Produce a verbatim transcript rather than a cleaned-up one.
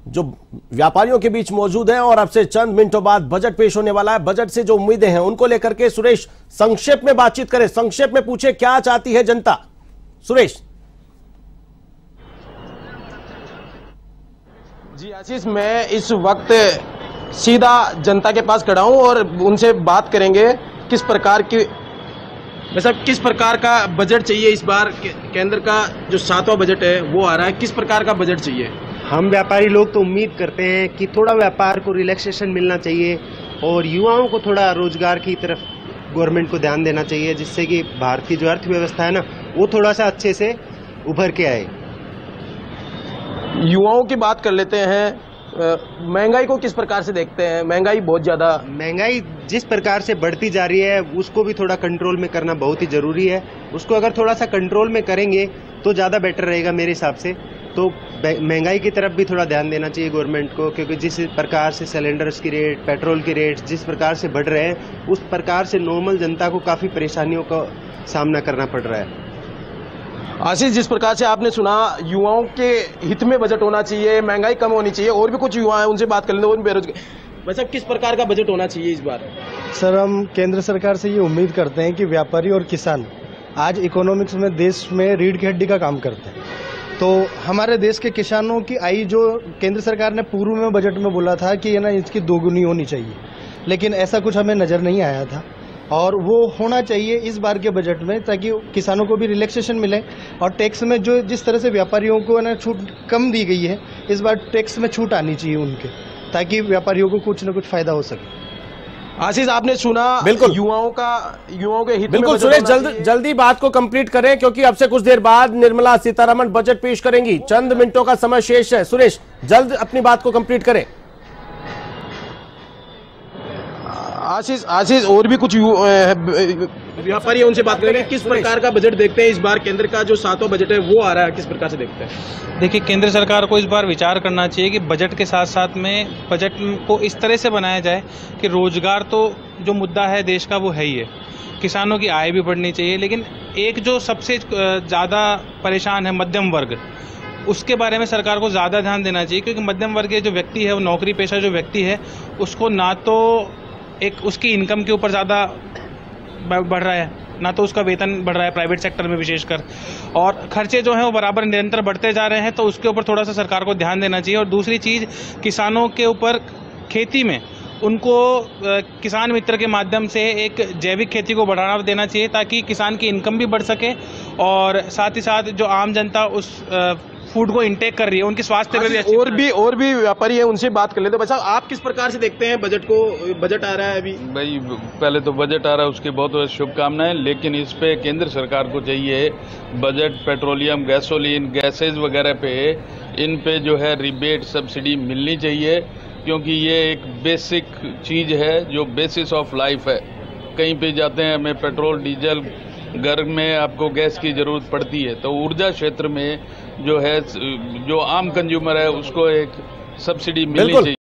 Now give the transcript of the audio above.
जो व्यापारियों के बीच मौजूद हैं और अब से चंद मिनटों बाद बजट पेश होने वाला है। बजट से जो उम्मीदें हैं उनको लेकर के सुरेश संक्षेप में बातचीत करें, संक्षेप में पूछे क्या चाहती है जनता। सुरेश जी आशीष, मैं इस वक्त सीधा जनता के पास खड़ा हूं और उनसे बात करेंगे किस प्रकार की मतलब किस प्रकार का बजट चाहिए इस बार। केंद्र का जो सातवां बजट है वो आ रहा है, किस प्रकार का बजट चाहिए। हम व्यापारी लोग तो उम्मीद करते हैं कि थोड़ा व्यापार को रिलैक्सेशन मिलना चाहिए और युवाओं को थोड़ा रोजगार की तरफ गवर्नमेंट को ध्यान देना चाहिए, जिससे कि भारत की जो अर्थव्यवस्था है ना वो थोड़ा सा अच्छे से उभर के आए। युवाओं की बात कर लेते हैं, महंगाई को किस प्रकार से देखते हैं। महंगाई बहुत ज्यादा महंगाई जिस प्रकार से बढ़ती जा रही है उसको भी थोड़ा कंट्रोल में करना बहुत ही जरूरी है। उसको अगर थोड़ा सा कंट्रोल में करेंगे तो ज़्यादा बेटर रहेगा मेरे हिसाब से। तो महंगाई की तरफ भी थोड़ा ध्यान देना चाहिए गवर्नमेंट को, क्योंकि जिस प्रकार से सिलेंडर्स की रेट, पेट्रोल की रेट जिस प्रकार से बढ़ रहे हैं उस प्रकार से नॉर्मल जनता को काफ़ी परेशानियों का सामना करना पड़ रहा है। आशीष, जिस प्रकार से आपने सुना, युवाओं के हित में बजट होना चाहिए, महंगाई कम होनी चाहिए। और भी कुछ युवा हैं, उनसे बात कर लेंगे। और बेरोजगार वैसे किस प्रकार का बजट होना चाहिए इस बार। सर, हम केंद्र सरकार से ये उम्मीद करते हैं कि व्यापारी और किसान आज इकोनॉमिक्स में देश में रीढ़ की हड्डी का काम करते हैं, तो हमारे देश के किसानों की आय जो केंद्र सरकार ने पूर्व में बजट में बोला था कि ये ना इसकी दोगुनी होनी चाहिए, लेकिन ऐसा कुछ हमें नज़र नहीं आया था और वो होना चाहिए इस बार के बजट में, ताकि किसानों को भी रिलैक्सेशन मिले। और टैक्स में जो जिस तरह से व्यापारियों को ना छूट कम दी गई है, इस बार टैक्स में छूट आनी चाहिए उनके, ताकि व्यापारियों को कुछ न कुछ फायदा हो सके। आशीष, आपने सुना बिल्कुल युवाओं का युवाओं के हित बिल्कुल में सुरेश, जल्द जल्दी बात को कंप्लीट करें क्योंकि अब से कुछ देर बाद निर्मला सीतारमण बजट पेश करेंगी। चंद मिनटों का समय शेष है। सुरेश, जल्द अपनी बात को कंप्लीट करें। आशीष आशीष और भी कुछ व्यापारी उनसे बात करेंगे। किस प्रकार का बजट देखते हैं इस बार। केंद्र का जो सातवां बजट है वो आ रहा है, किस प्रकार से देखते हैं। देखिए, केंद्र सरकार को इस बार विचार करना चाहिए कि बजट के साथ साथ में बजट को इस तरह से बनाया जाए कि रोजगार तो जो मुद्दा है देश का वो है ही है, किसानों की आय भी बढ़नी चाहिए, लेकिन एक जो सबसे ज़्यादा परेशान है मध्यम वर्ग, उसके बारे में सरकार को ज़्यादा ध्यान देना चाहिए। क्योंकि मध्यम वर्गीय जो व्यक्ति है, वो नौकरी पेशा जो व्यक्ति है, उसको ना तो एक उसकी इनकम के ऊपर ज़्यादा बढ़ रहा है, ना तो उसका वेतन बढ़ रहा है प्राइवेट सेक्टर में विशेषकर, और खर्चे जो हैं वो बराबर निरंतर बढ़ते जा रहे हैं। तो उसके ऊपर थोड़ा सा सरकार को ध्यान देना चाहिए। और दूसरी चीज़, किसानों के ऊपर खेती में उनको किसान मित्र के माध्यम से एक जैविक खेती को बढ़ावा देना चाहिए, ताकि किसान की इनकम भी बढ़ सके और साथ ही साथ जो आम जनता उस फूड को इंटेक कर रही है उनकी स्वास्थ्य पे भी अच्छी। और भी और भी व्यापारी है, उनसे बात कर लेते हैं। भाई साहब, आप किस प्रकार से देखते हैं बजट को। बजट आ रहा है अभी। भाई, पहले तो बजट आ रहा है उसकी बहुत बहुत शुभकामनाएं, लेकिन इस पे केंद्र सरकार को चाहिए बजट पेट्रोलियम, गैसोलीन, गैसेज वगैरह पे इन पे जो है रिबेट सब्सिडी मिलनी चाहिए, क्योंकि ये एक बेसिक चीज़ है जो बेसिस ऑफ लाइफ है। कहीं पे जाते हैं हमें पेट्रोल डीजल, घर में आपको गैस की ज़रूरत पड़ती है, तो ऊर्जा क्षेत्र में जो है जो आम कंज्यूमर है उसको एक सब्सिडी मिलनी चाहिए।